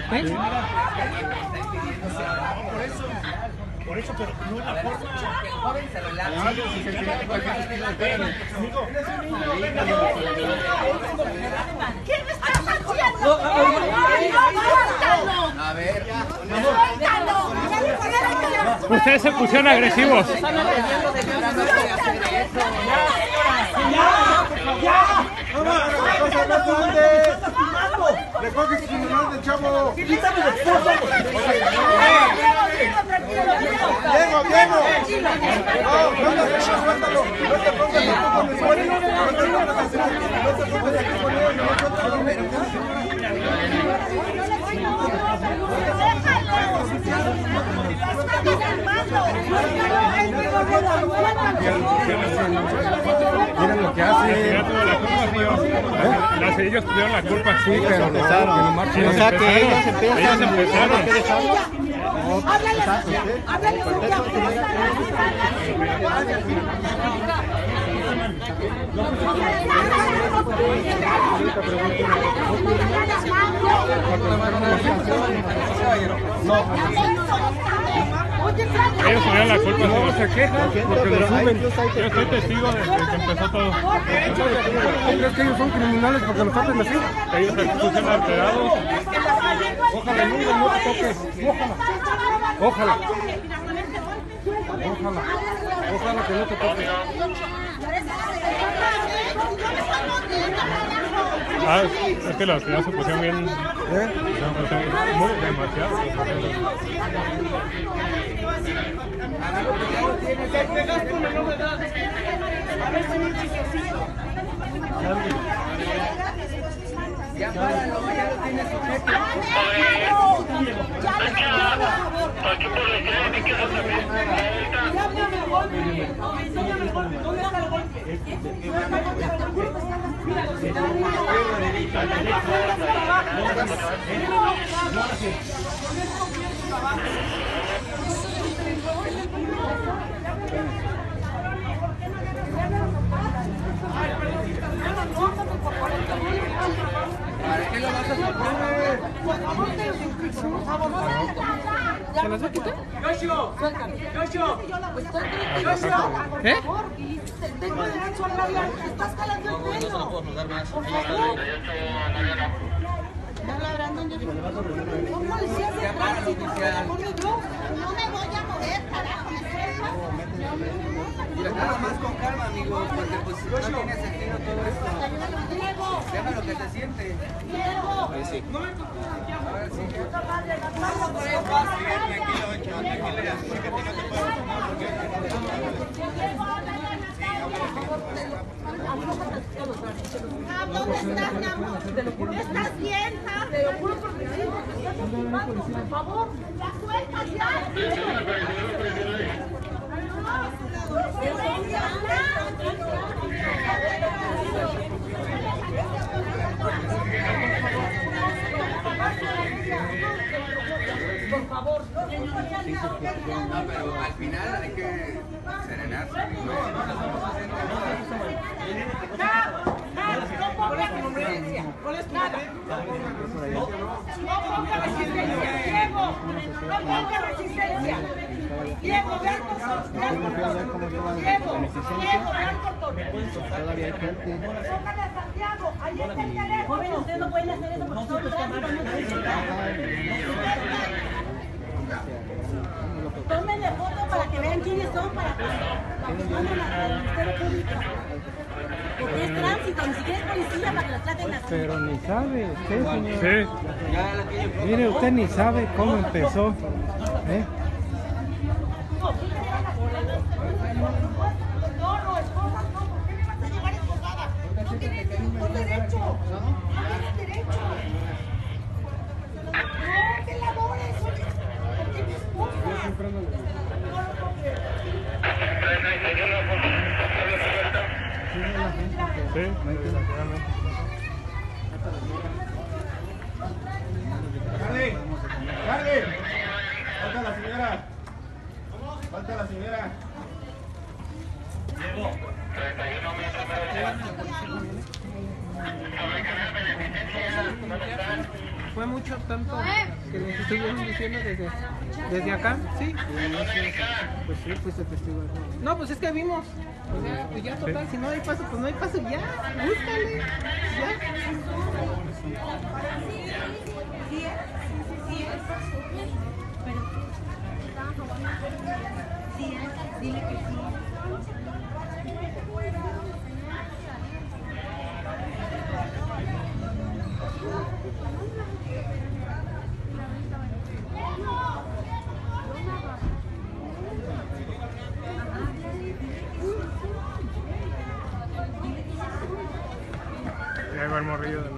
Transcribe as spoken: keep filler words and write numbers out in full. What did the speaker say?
¿Eh? Por eso, pero no la forma. Que el joven se relaja. ¿Qué me estás haciendo? A ver. Ustedes se pusieron agresivos. Están atendiendo, señora, no puede hacer eso. ¡Ya! ¡Mamá! ¡Recoge su celular del chavo! ¡Quítame el esposo! ¡Diego, Diego! ¡No, suéltalo, suéltalo! ¡No te pongas aquí con el suelo! ¡No te pongas aquí con él! ¡No te pongas aquí con él! ¡No Miren lo que hace. Las ellos tuvieron la culpa, sí, pero empezaron. O sea que ellos empiezan. Ellos empezaron. Háblale, háblale. Ellos tuvieron la culpa, no se quejan porque lo suben. Yo soy testigo de que empezó todo. ¿Crees que ellos son criminales porque los traten así? Ellos se pusieron alterados. Ojalá nunca no te toques. Ojalá. Ojalá. Ojalá. Ojalá que no te toques. Ah, es que las ciudades se pusieron bien. ¿Eh? Muy demasiado. Ya páralo, ya lo tienes sujeto. ¿Para qué lo vas a hacer? ¿Se las va a quitar? ¿Qué? Tengo derecho a hablar. Estás calando el pelo. No puedo dar más. Por favor. Ya habla Brandon, yo digo, son policías de tránsito, por el amor de Dios. No me voy a mover, carajo, ¿me sueltas? Mira, nada más con calma, amigos, porque pues no tiene sentido todo esto. Deja lo que se siente. Diego. Sí. No me ahora sí. ¿Dónde estás, mi amor? ¿Estás bien, ja? Te lo juro por Dios. Por favor, la sueltas ya. Por favor. No, pero al final hay que serenarse. No, no, no estamos haciendo nada. No pongas resistencia. ¿Cuál es tu nombre? No pongas resistencia. Diego, no pongas resistencia. Diego, vean por favor. Diego, Diego, vean por favor. Todavía hay gente. Póngale a Santiago. Ahí está el teléfono. Joven, ustedes no pueden hacer eso porque son tómenle foto para que vean quiénes son, para que manden al Ministerio Público. Porque es tránsito, ni siquiera es policía para que los traten así. Pero ni sabe usted, señor. Sí. Mire, usted ni sabe cómo empezó. ¿Eh? No, no, esposas no, ¿por qué me vas a llevar esposada? No tienes ningún derecho, no tienes derecho. No te labores, ¿por qué mi esposa? Sí, ¡Carly! ¡Carly! ¡Falta la señora! ¡Falta la señora! Fue mucho. escuchado tanto que nos estuvieron diciendo desde, desde acá, sí. Pues sí, fuiste testigo de eso. No, pues es que vimos. O sea, pues ya total, si no hay paso, pues no hay paso, ya, búscale, ya. Dile que sí. Ya va el morrillo de